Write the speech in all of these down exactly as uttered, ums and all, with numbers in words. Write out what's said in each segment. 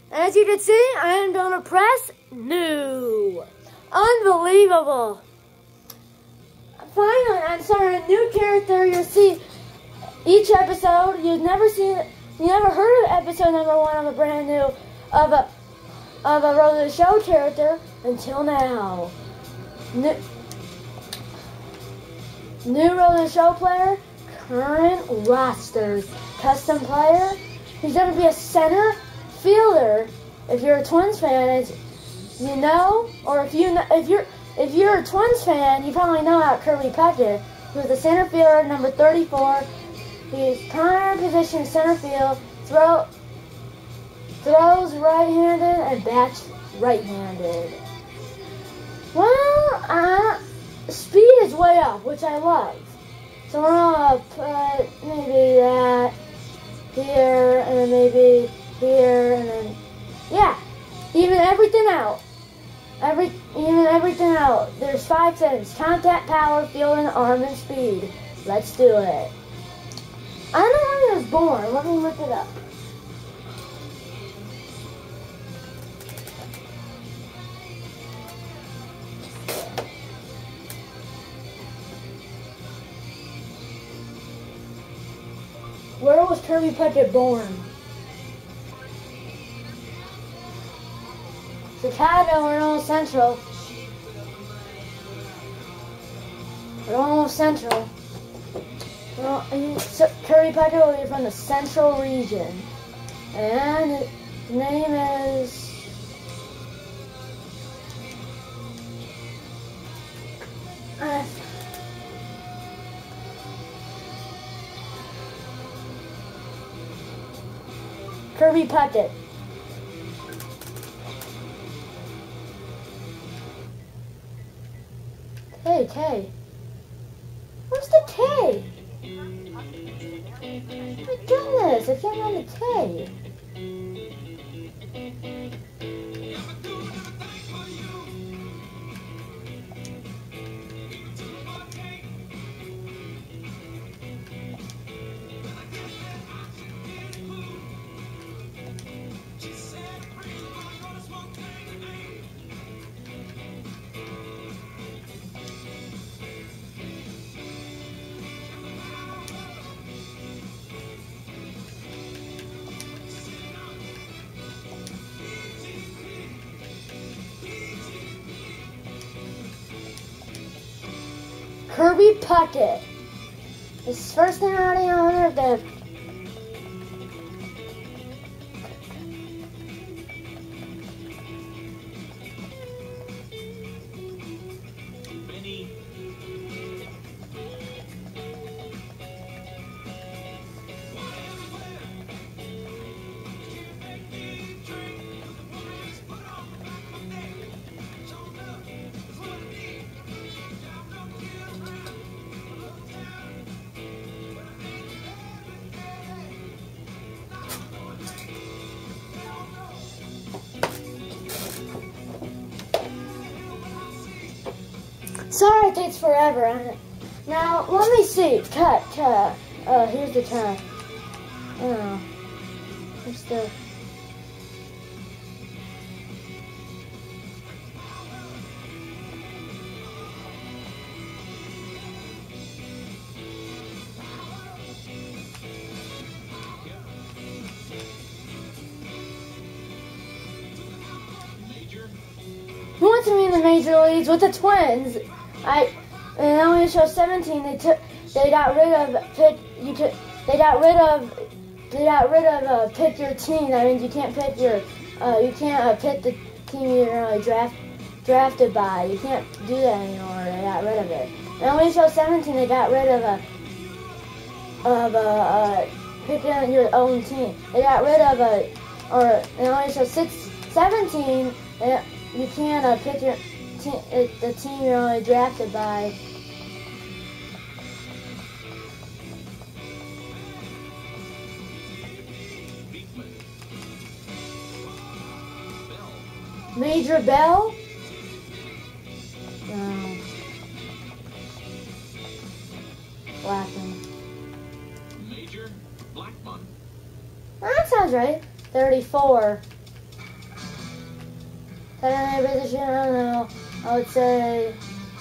As you can see, I am going to press new. Unbelievable. Finally, I'm starting a new character. You'll see each episode. You've never seen, you never heard of episode number one of a brand new, of a, of a Road to the Show character until now. New, new Road to the Show player, current rosters, custom player. He's going to be a center fielder. If you're a Twins fan, it's, you know, or if you if you're if you're a Twins fan, you probably know about Kirby Puckett. He was a center fielder, number thirty-four. His primary position is center field. Throw throws right-handed and bats right-handed. Well, uh, speed is way up, which I love. So we're gonna put maybe that here, and then maybe here, and then, yeah, even everything out. Every, even everything out. There's five settings: contact, power, fielding, arm, and speed. Let's do it. I don't know when he was born. Let me look it up. Where was Kirby Puckett born? Chicago, we're almost central. We're almost central. Well, Kirby Puckett will be from the central region. And his name is... Uh, Kirby Puckett. K, K. Where's the K? My goodness, I can't find the K. Kirby Puckett. His first name already on there, the Sorry it takes forever. Now, let me see. Cut, cut. Uh, here's the time. Oh. What's the... Who wants to be in the major leagues with the Twins? I and only show seventeen. They took, they got rid of pick. You could, they got rid of, they got rid of uh, pick your team. That means you can't pick your, uh, you can't uh, pick the team you're uh, draft drafted by. You can't do that anymore. They got rid of it. And only show seventeen. They got rid of a, of a, uh, picking your own team. They got rid of a, or and only show six, seventeen. And you can't uh, pick your te uh, the team you're only drafted by. Major Bell? No. Blackman. Major Blackman. That sounds right. thirty-four. Secondary position, I don't know. I would say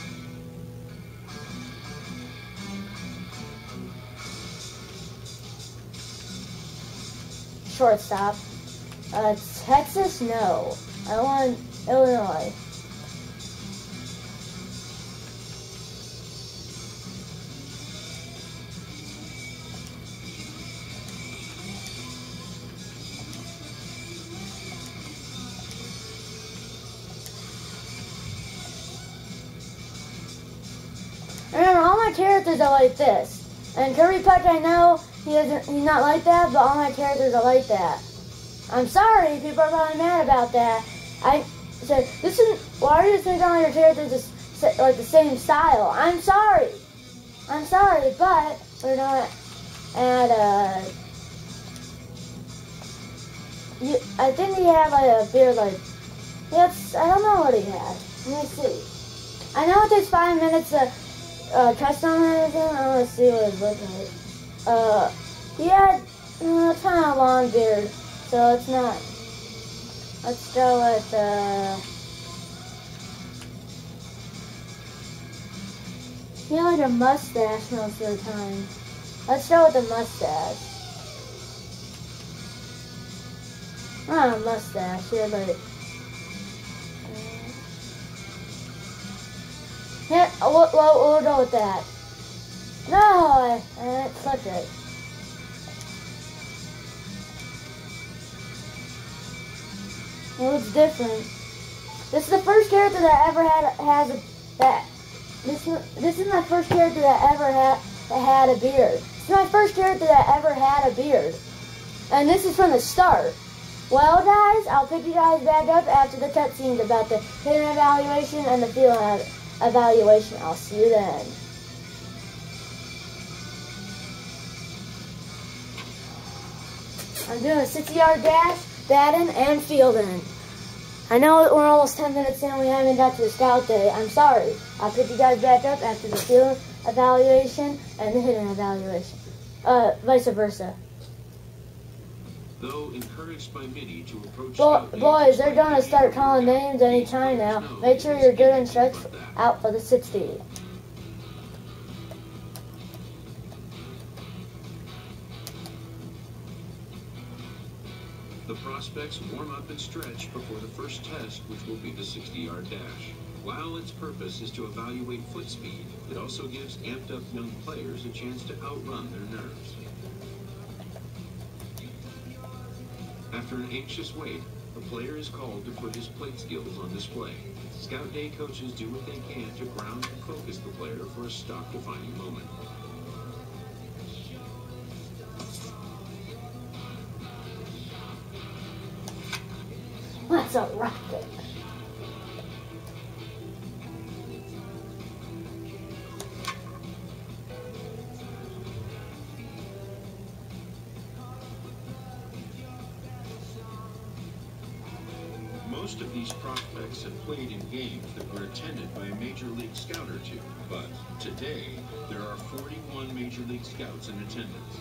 shortstop. Uh, Texas, no. I want Illinois. Remember, all my characters are like this. And Kirby Puck, I know he doesn't, he's not like that, but all my characters are like that. I'm sorry, people are probably mad about that. I said, this is, why are you thinking all your characters just like the same style? I'm sorry. I'm sorry, but we're not at a, you, I think he had like a beard like, yes, I don't know what he had. Let me see. I know it takes five minutes to uh, custom and everything. I want to see what it looks like. Uh, he had uh, kind of a long beard. So it's not. Let's go with, uh, he had like a mustache most of the time. Let's go with the mustache. Not a mustache, he had like, uh, yeah, we'll, we'll, we'll go with that. No, I, I clicked it. It looks different. This is the first character that ever had has a that. This this is my first character that ever had that had a beard. This is my first character that ever had a beard, and this is from the start. Well, guys, I'll pick you guys back up after the cutscenes about the hidden evaluation and the field evaluation. I'll see you then. I'm doing a sixty-yard dash, batting, and fielding. I know we're almost ten minutes in, we haven't got to the scout day. I'm sorry. I'll pick you guys back up after the field evaluation and the hidden evaluation. Uh, vice versa. Though encouraged by many to approach Bo boys, they're going to start calling names anytime now. Make sure you're good and stretched out for the sixty. The prospects warm up and stretch before the first test, which will be the sixty-yard dash. While its purpose is to evaluate foot speed, it also gives amped-up young players a chance to outrun their nerves. After an anxious wait, the player is called to put his plate skills on display. Scout Day coaches do what they can to ground and focus the player for a stock-defining moment. That's a rocket. Most of these prospects have played in games that were attended by a Major League Scout or two, but today there are forty-one Major League Scouts in attendance.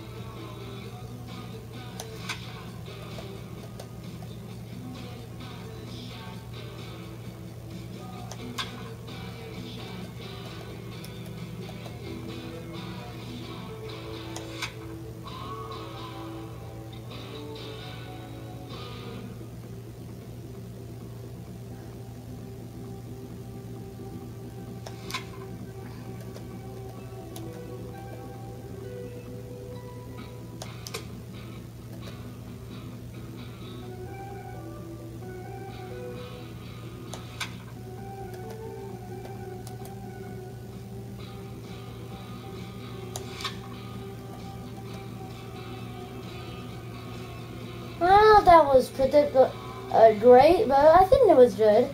I don't know if that was particular, uh, great, but I think it was good.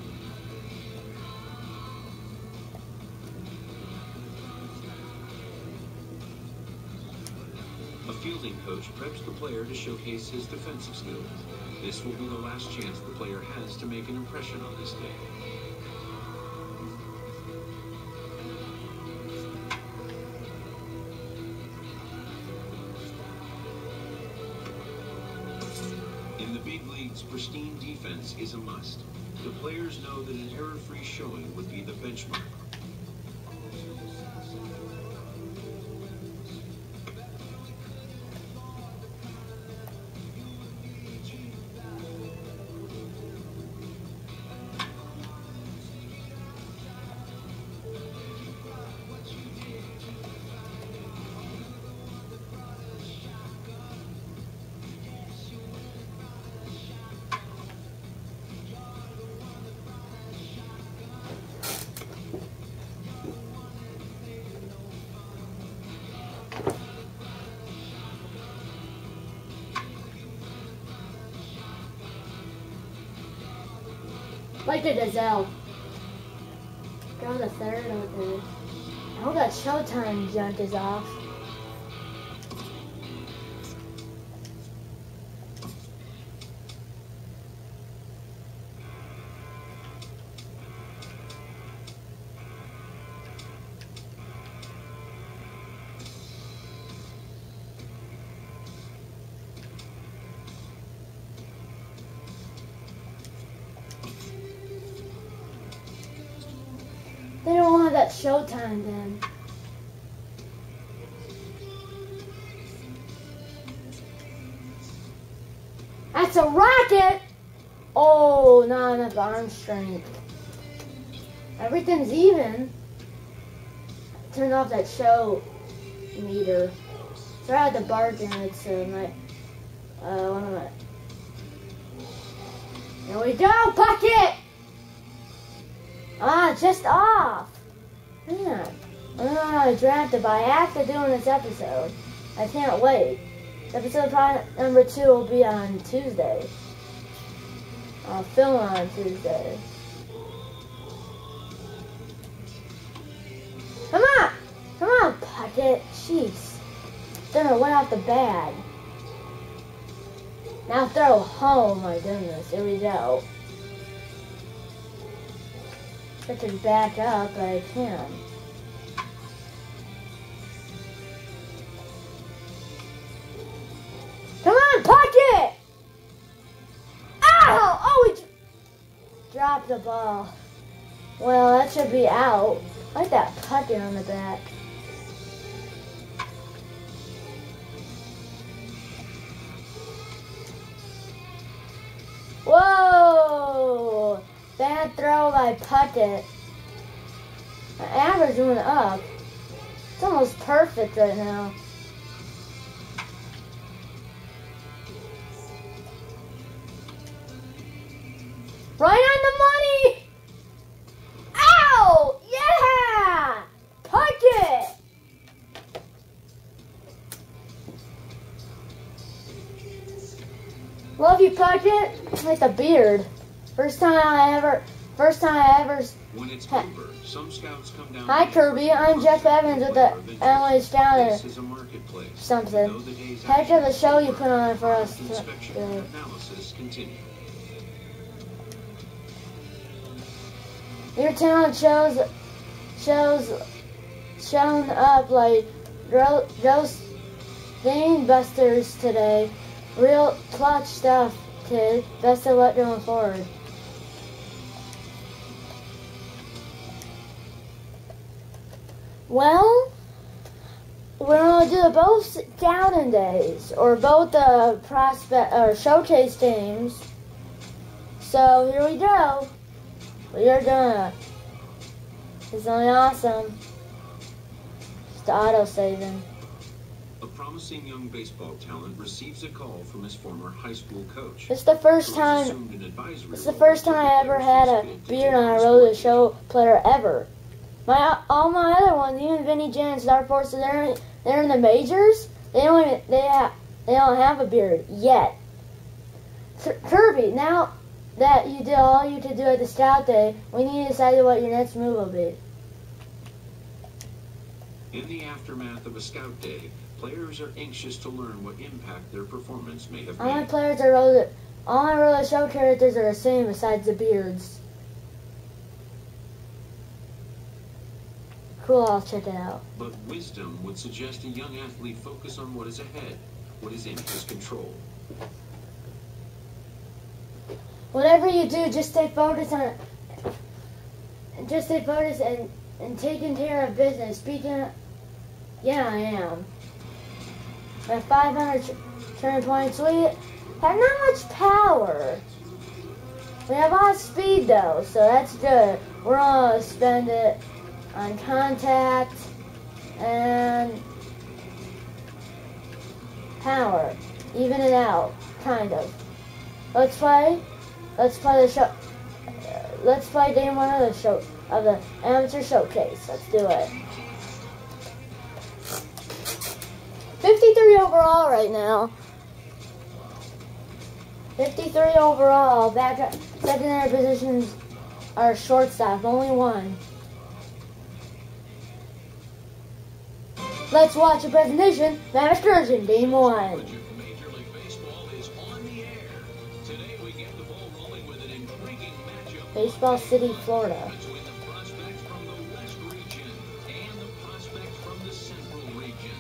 A fielding coach preps the player to showcase his defensive skills. This will be the last chance the player has to make an impression on this day. In the big league's pristine defense is a must. The players know that an error-free showing would be the benchmark. Like a gazelle. Go to third or third. I hope that Showtime junk is off. They don't have that Showtime then. That's a rocket! Oh, not enough arm strength. Everything's even. Turn off that show meter. Throw out the bargain. It's uh, my. Uh, one of my. There we go, bucket! Ah, just off. Man, I'm gonna draft it by after doing this episode. I can't wait. Episode probably number two will be on Tuesday. I'll film on Tuesday. Come on! Come on, Pocket. Jeez. Gonna went out the bag. Now throw home. My goodness. Here we go. I could back up, but I can't. Come on, Pocket! Ow! Oh, we dropped the ball. Well, that should be out. I like that Pocket on the back. Whoa! Bad throw by Puckett. My average went up. It's almost perfect right now. Right on the money! Ow! Yeah! Puckett! Love you, Puckett. Like the beard. First time I ever, first time I ever. When it's over, some scouts come down. Hi Kirby, I'm Jeff Evans with the Illinois Scouter. This is a marketplace. Something. Heck of the show you put on for us. Inspection and analysis continue. Your talent shows, shows, shown up like roast game busters today. Real clutch stuff, kid. Best of luck going forward. Well, we're gonna do both scouting days or both the prospect or showcase games. So here we go. We are gonna. It's only awesome. Just auto saving. A promising young baseball talent receives a call from his former high school coach. It's the first time. It's the first time I ever had a beard on a road to show player ever. My all my other ones, even Vinny Jan and Star Force, they're they're in the majors. They don't even they have they don't have a beard yet. Kirby, now that you did all you could do at the scout day, we need to decide what your next move will be. In the aftermath of a scout day, players are anxious to learn what impact their performance may have All my made. players are roller, all my roller show characters are the same besides the beards. Cool, I'll check it out. But wisdom would suggest a young athlete focus on what is ahead, what is in his control. whatever you do, just stay focused on, just stay focused and, and taking care of business. Speaking of, yeah, I am. At five hundred turn points, we have not much power. We have a lot of speed though, so that's good. We're gonna spend it on contact and power. Even it out, kind of. Let's play. Let's play the show. Let's play game one of the show of the amateur showcase. Let's do it. fifty-three overall right now. fifty-three overall. Back at secondary positions are shortstop. Only one. Let's watch a presentation. Matt Excursion, game one. Major League Baseball is on the air. Today we get the ball rolling with an intriguing matchup. Baseball City, Florida. Between the prospects from the West region and the prospects from the Central region.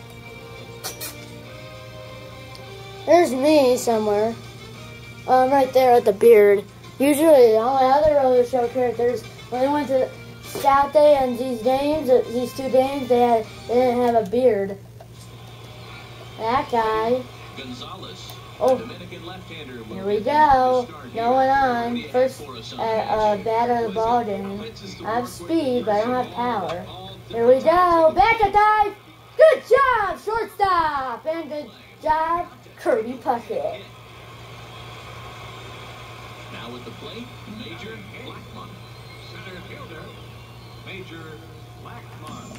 There's me somewhere. Um, right there at the beard. Usually, all my other roller show characters, when they went to Scout Day and these games, uh, these two games, they had they didn't have a beard. That guy. Gonzalez, Oh, Dominican left-hander. here we go. Going on. First uh, uh, bat of the ball game. I have speed, but I don't have power. Here we go. Back a dive. Good job, shortstop, and good job, Kirby Puckett. Now at the plate, Major Blackmon. Center fielder, Major Blackmon.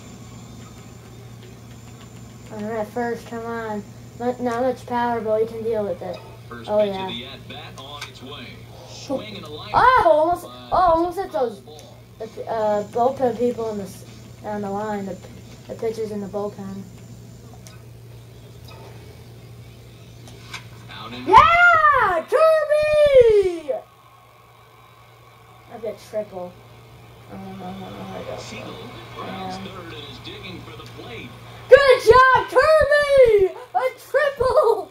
All right, first, come on. Not, not much power, but we can deal with it. First Oh, pitch yeah. of the at-bat on its way. Swing and a line. Oh, almost, oh, almost hit those the, uh, bullpen people in the, s- on the line, the, the pitchers in the bullpen. Out in Yeah! Kirby! I get triple. Oh, no, no, no, I don't. Siegel rounds third and is digging for the plate. Good job, Kirby! A triple!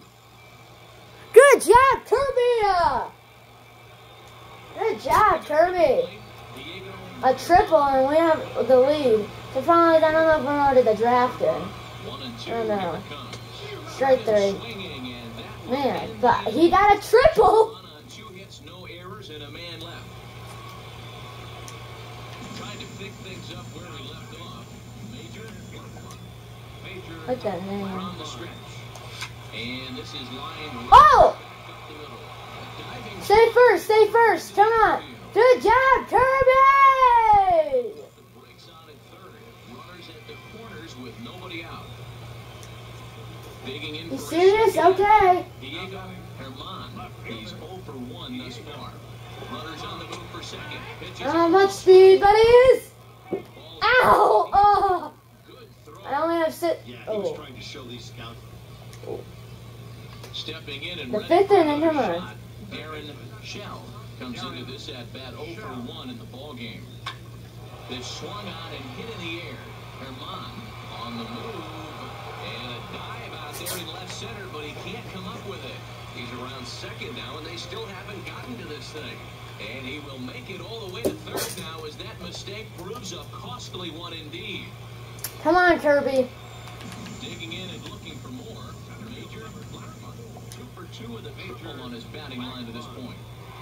Good job, Kirby! Good job, Kirby! Diego A triple, and we have the lead. So finally, I don't know if we're already the drafted. one and two. Oh, no. Here it comes. Straight three. Swinging and that Man, but he got a triple! One on two hits, no errors, and a man left. Trying to pick things up where we left off. Major Blackmon. Major Look at that name. on the stretch. And this is line Oh! back up the middle. A diving Stay first, stay first, come on! Good job, Kirby! The brakes on at third. Runners at the corners with nobody out. Digging in You for a serious? second. Okay. Diego Herman. He's zero for one thus far. Runners on the move for second. Pitches. I don't have much speed, but he is! Ball Ow! Oh! Good throw. I only have six. Yeah, he was Oh. trying to show these scouts. Stepping in and The ready fifth for inning, another come on. shot. Aaron Shell comes into this at bat zero for one in the ball game. They swung on and hit in the air. Herman on the move and a dive out there in left center, but he can't come up with it. He's around second now, and they still haven't gotten to this thing. And he will make it all the way to third now, as that mistake proves a costly one indeed. Come on, Kirby. Digging in and looking for more. Major Blackmon. Two for two with a triple on his batting line to this point.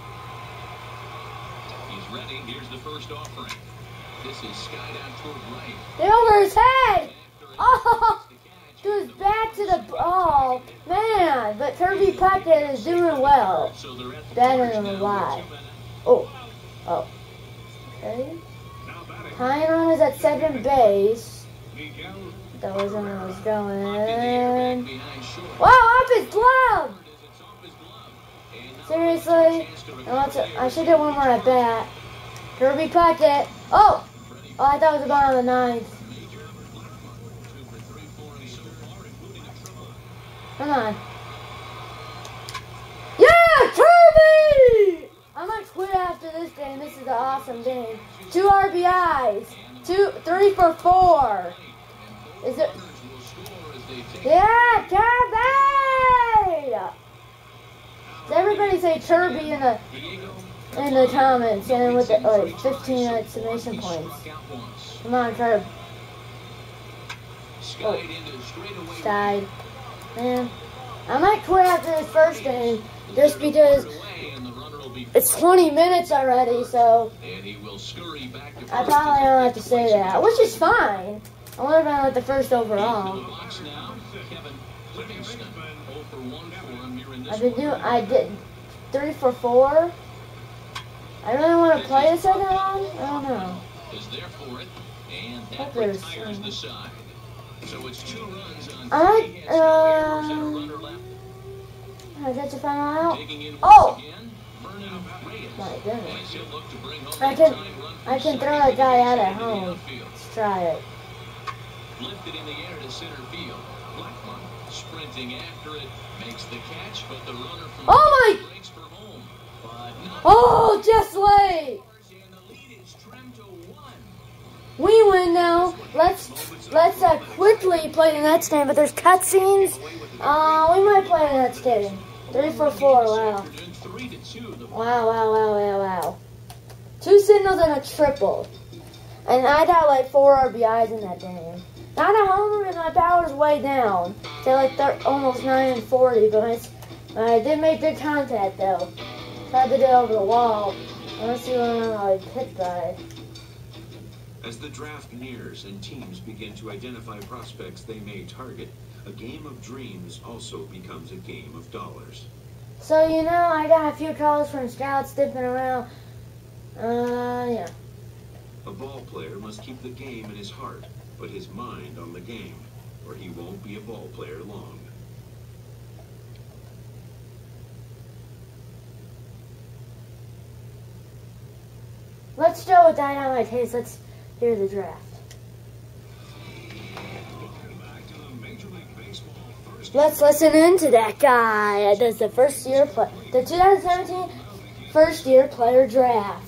He's ready. Here's the first offering. This is skied out toward right. Get over his head! After it Oh! makes the catch. Goes back to the ball. Man, but Kirby Puckett is doing well. So they're at the Better fours than now with why. two minutes. Oh. Oh. Okay. Tyron is at second base. That was when I was Locked in the air, going. back behind short. Wow, off his glove! As it's off his glove. And now Seriously? chance to I, want to, recover I should get one more at bat. Kirby Puckett. Oh! Oh, I thought it was about on the ninth. Major Blackmon. Two for three for him so far, including a triple. Come on. Yeah, Kirby! I might quit after this game. This is an awesome game. Two R B Is. Two, three for four. Is it? Will score as they take Yeah, Kirby! Does everybody say Kirby in the in the comments and with the like fifteen exclamation points? Come on, Kirby. Oh, died. Man, I might quit after this first game just because it's twenty minutes already, so I probably don't have to say that, which is fine. I would have been like the first overall. I've been doing, I did three for four. I really want to play the second round. I don't know. Hope there's some. I like, uh, I got to find out. Oh! My goodness. I can, I can throw that guy out at home. Let's try it. Lifted in the air to center field. Blackmon sprinting after it, makes the catch, but the runner from oh my! breaks for home. Oh, just late. We win now. Let's let's uh, quickly play the next game, but there's cutscenes. Uh, we might play the next game. Three for four. Wow. Wow, wow, wow, wow, wow. Two singles and a triple, and I got like four R B Is in that game. Not a homer, and my power's way down to like almost nine and forty, but I, I did make good contact though. Tried to get over the wall. Let's see what I'm like hit by. As the draft nears and teams begin to identify prospects they may target, a game of dreams also becomes a game of dollars. So, you know, I got a few calls from scouts dipping around. Uh, yeah. A ball player must keep the game in his heart, but his mind on the game, or he won't be a ball player long. Let's go with Dynamite Taste. Let's hear the draft. Let's listen in to that guy that does the first year play, the twenty seventeen first year player draft.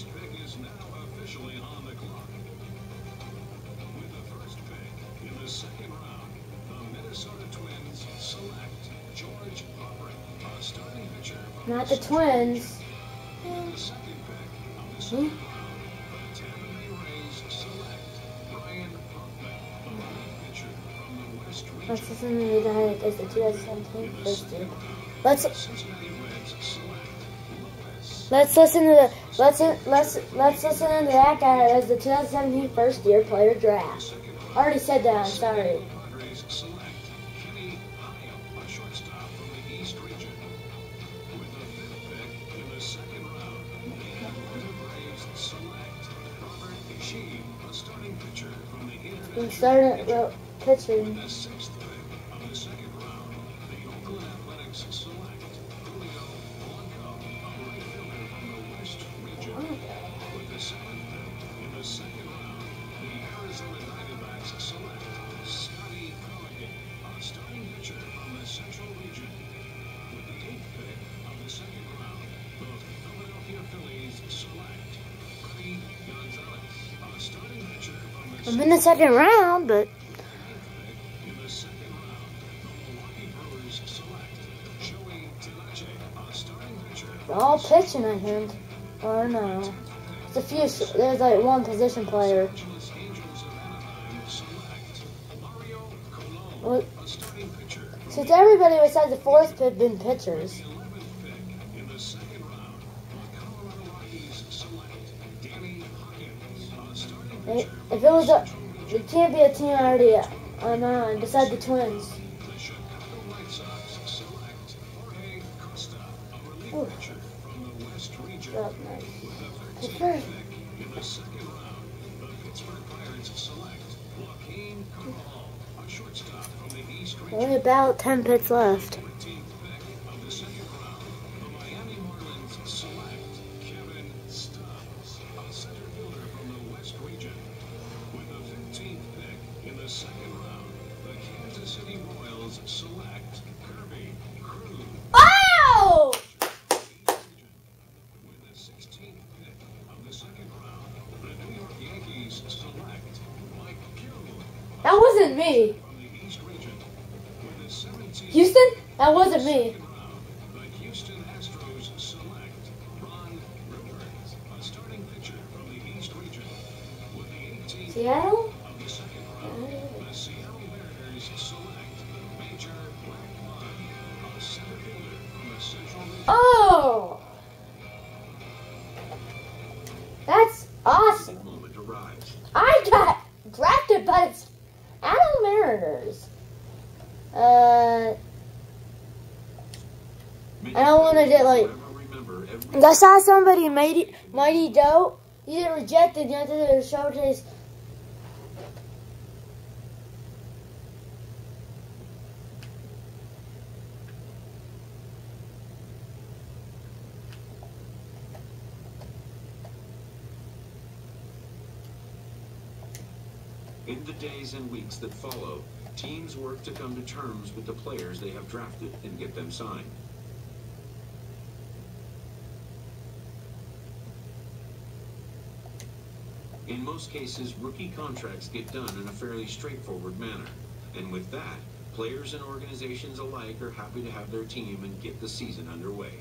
Not the Twins. Hmm? Let's listen to the guy that does the twenty seventeen first year. Let's let's listen to the let's let's let's listen to that guy that does the twenty seventeen first year player draft. I already said that. I'm sorry. We started well, pitching. I'm in the second round, but they're all pitching, I think. Or no. It's a few, there's like one position player. Well, since everybody besides the fourth pick been pitchers. If it was a, it can't be a team already on on besides the Twins. Ooh. Oh, nice. Only about ten pits left. Oh! That wasn't me. Houston? That wasn't me. Seattle? Oh! That's awesome. I got drafted by the Seattle Mariners. Uh, I don't want to get like. I saw somebody mighty, mighty dope. He get rejected. You have to do a showcase. In the days and weeks that follow, teams work to come to terms with the players they have drafted and get them signed. In most cases, rookie contracts get done in a fairly straightforward manner. And with that, players and organizations alike are happy to have their team and get the season underway.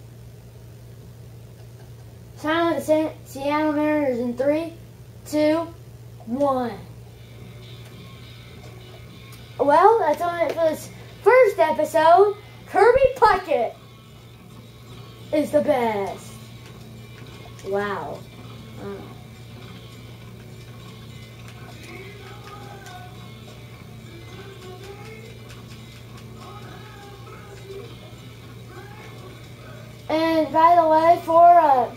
Sign with the Seattle Mariners in three, two, one. Well, that's all it for this first episode. Kirby Puckett is the best. Wow. Uh. And by the way, for uh,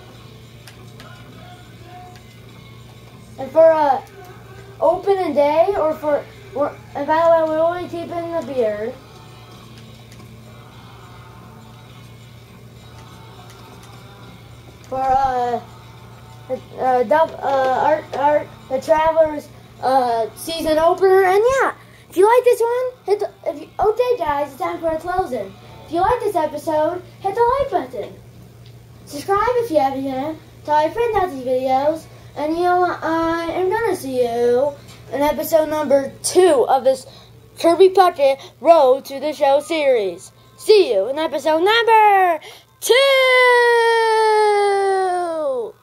and for uh, opening day, or for, or, and by the way, we're only keeping the beard. For uh, the, uh, dub, uh, art, art, the Travelers uh season opener, and yeah, if you like this one, hit the. If you, okay, guys, it's time for our closing. If you like this episode, hit the like button. Subscribe if you haven't yet. Tell your friends about these videos. And you know what? I am going to see you in episode number two of this Kirby Puckett Road to the Show series. See you in episode number two!